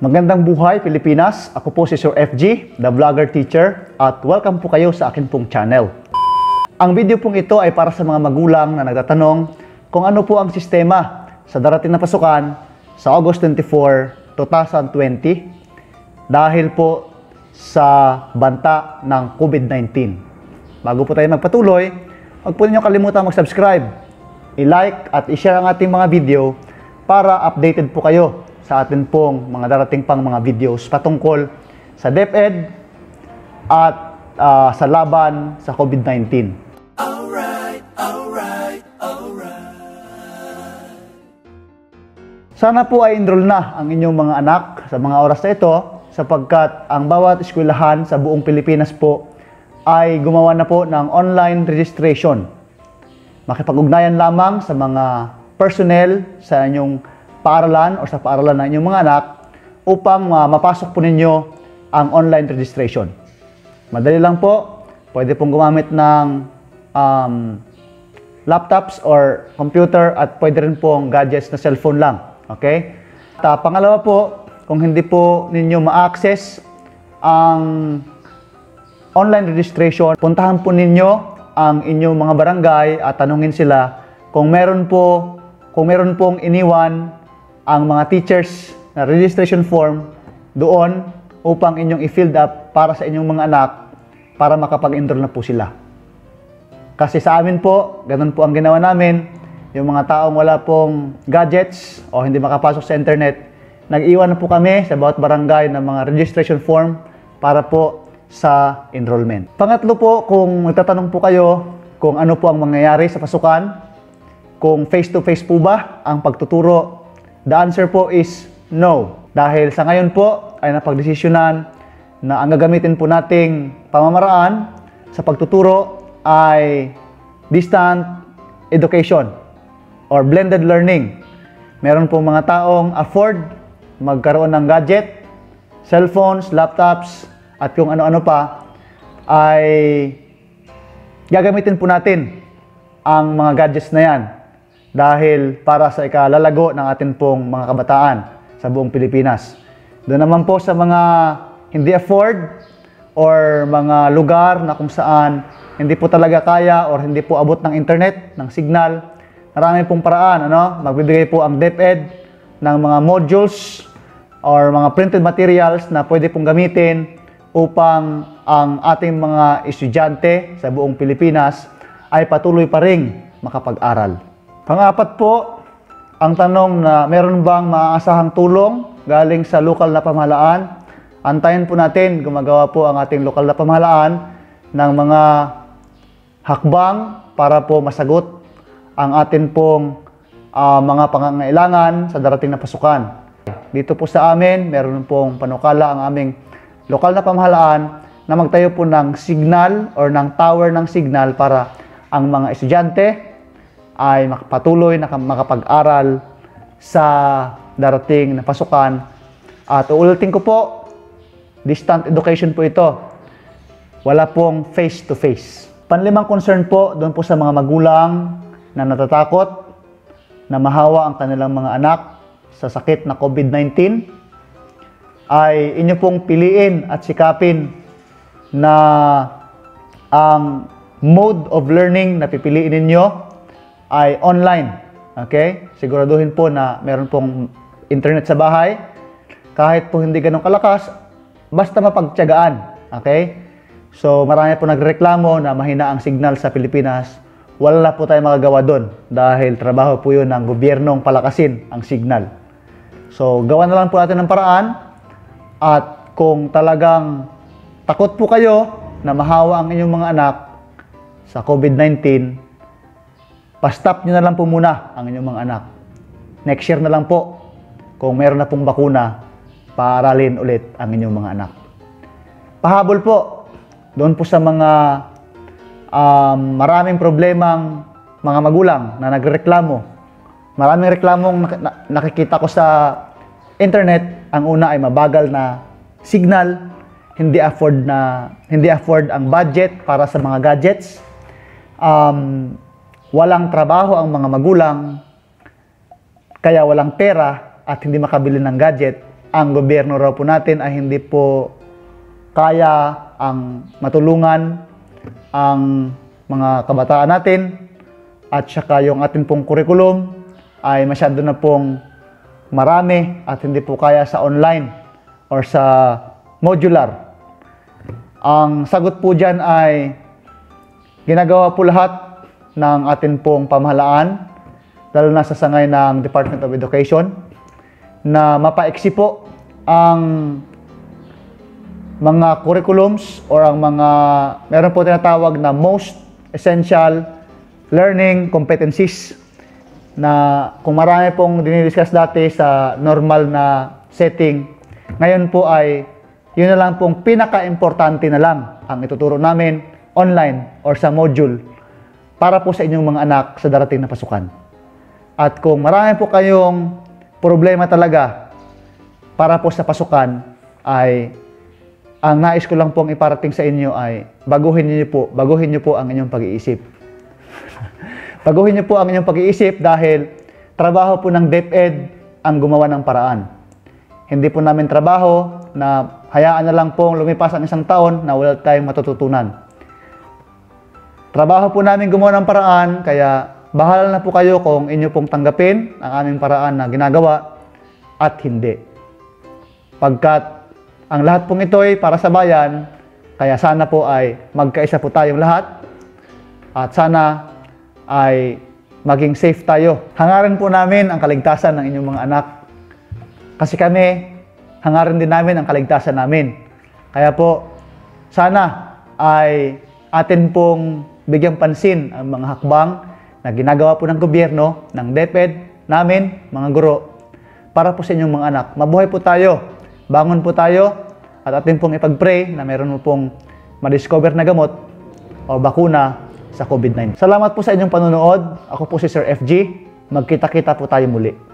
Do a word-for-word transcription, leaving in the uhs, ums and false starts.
Magandang buhay Pilipinas, ako po si Sir F G, the vlogger teacher, at welcome po kayo sa akin pong channel. Ang video pong ito ay para sa mga magulang na nagtatanong kung ano po ang sistema sa darating na pasukan sa August twenty-fourth, twenty twenty dahil po sa banta ng COVID nineteen. Bago po tayo magpatuloy, huwag po ninyo kalimutan mag-subscribe, i-like at i-share ang ating mga video para updated po kayo sa atin pong mga darating pang mga videos patungkol sa DepEd at uh, sa laban sa COVID nineteen. Alright, alright, alright. Sana po ay enroll na ang inyong mga anak sa mga oras na ito sapagkat ang bawat eskwelahan sa buong Pilipinas po ay gumawa na po ng online registration. Makipag-ugnayan lamang sa mga personnel sa inyong paaralan o sa paaralan ng inyong mga anak upang uh, mapasok po ninyo ang online registration. Madali lang po, pwede pong gumamit ng um, laptops or computer at pwede rin pong gadgets na cellphone lang. Okay? At uh, pangalawa po, kung hindi po ninyo ma-access ang online registration, puntahan po ninyo ang inyong mga barangay at tanungin sila kung meron po kung meron pong iniwan ang mga teachers na registration form doon upang inyong i-filled up para sa inyong mga anak para makapag-enroll na po sila. Kasi sa amin po, ganun po ang ginawa namin. Yung mga taong wala pong gadgets o hindi makapasok sa internet, nag-iwan na po kami sa bawat barangay ng mga registration form para po sa enrollment. Pangatlo po, kung magtatanong po kayo kung ano po ang mangyayari sa pasukan, kung face-to-face po ba ang pagtuturo, the answer po is no. Dahil sa ngayon po ay napagdesisyonan na ang gagamitin po nating pamamaraan sa pagtuturo ay distant education or blended learning. Meron po mga taong afford magkaroon ng gadget, cellphones, laptops, at kung ano-ano pa, ay gagamitin po natin ang mga gadgets na yan dahil para sa ikalalago ng atin pong mga kabataan sa buong Pilipinas. Doon naman po sa mga hindi afford or mga lugar na kung saan hindi po talaga kaya or hindi po abot ng internet, ng signal, marami pong paraan. Ano? Magbibigay po ang DepEd ng mga modules or mga printed materials na pwede pong gamitin upang ang ating mga estudyante sa buong Pilipinas ay patuloy pa ring makapag-aral. Pang-apat po, ang tanong na meron bang maaasahang tulong galing sa lokal na pamahalaan? Antayin po natin, gumagawa po ang ating lokal na pamahalaan ng mga hakbang para po masagot ang atin pong uh, mga pangangailangan sa darating na pasukan. Dito po sa amin, meron pong panukala ang aming lokal na pamahalaan na magtayo po ng signal or ng tower ng signal para ang mga estudyante ay patuloy na makapag-aral sa darating na pasukan. At uulitin ko po, distant education po ito. Wala pong face-to-face. Panlimang concern po doon po sa mga magulang na natatakot na mahawa ang kanilang mga anak sa sakit na COVID nineteen ay inyo pong piliin at sikapin na ang mode of learning na pipiliin ninyo ay online. Okay? Siguraduhin po na meron pong internet sa bahay. Kahit po hindi ganun kalakas, basta mapagtiyagaan. Okay? So, marami po nagreklamo na mahina ang signal sa Pilipinas. Wala na po tayo magagawa doon dahil trabaho po yun ng gobyernong palakasin ang signal. So, gawa na lang po natin ng paraan. At kung talagang takot po kayo na mahawa ang inyong mga anak sa COVID nineteen, pa-stop nyo na lang po muna ang inyong mga anak. Next year na lang po, kung meron na pong bakuna, paaralin ulit ang inyong mga anak. Pahabol po, doon po sa mga um, maraming problemang mga magulang na nagreklamo. Maraming reklamong nakikita ko sa internet. Ang una ay mabagal na signal, hindi afford na hindi afford ang budget para sa mga gadgets. Um, walang trabaho ang mga magulang, kaya walang pera at hindi makabili ng gadget. ang gobyerno raw po natin ay hindi po kaya ang matulungan ang mga kabataan natin at saka yung ating pong curriculum ay masyado na pong marami at hindi po kaya sa online or sa modular. Ang sagot po dyan ay ginagawa po lahat ng ating pong pamahalaan, lalo na sa sangay ng Department of Education, na mapaiksi po ang mga curriculums or ang mga, meron po tinatawag na most essential learning competencies na kung marami pong dinidiscuss dati sa normal na setting, ngayon po ay yun na lang pong pinaka-importante na lang ang ituturo namin online or sa module para po sa inyong mga anak sa darating na pasukan. At kung marami po kayong problema talaga para po sa pasukan, ay ang nais ko lang pong iparating sa inyo ay baguhin niyo po, baguhin niyo po ang inyong pag-iisip. Baguhin niyo po ang inyong pag-iisip dahil trabaho po ng DepEd ang gumawa ng paraan. Hindi po namin trabaho na hayaan na lang pong lumipas ang isang taon na wala tayong matututunan. Trabaho po namin gumawa ng paraan, kaya bahala na po kayo kung inyo pong tanggapin ang aming paraan na ginagawa at hindi. Pagkat ang lahat pong ito ay para sa bayan, kaya sana po ay magkaisa po tayong lahat at sana ay maging safe tayo. Hangarin po namin ang kaligtasan ng inyong mga anak. Kasi kami, hangarin din namin ang kaligtasan namin. Kaya po, sana ay atin pong bigyang pansin ang mga hakbang na ginagawa po ng gobyerno, ng DepEd, namin, mga guro, para po sa inyong mga anak. Mabuhay po tayo, bangon po tayo, at atin pong ipag-pray na meron mo pong ma-discover na gamot o bakuna sa COVID nineteen. Salamat po sa inyong panonood. Ako po si Sir F G. Magkita-kita po tayo muli.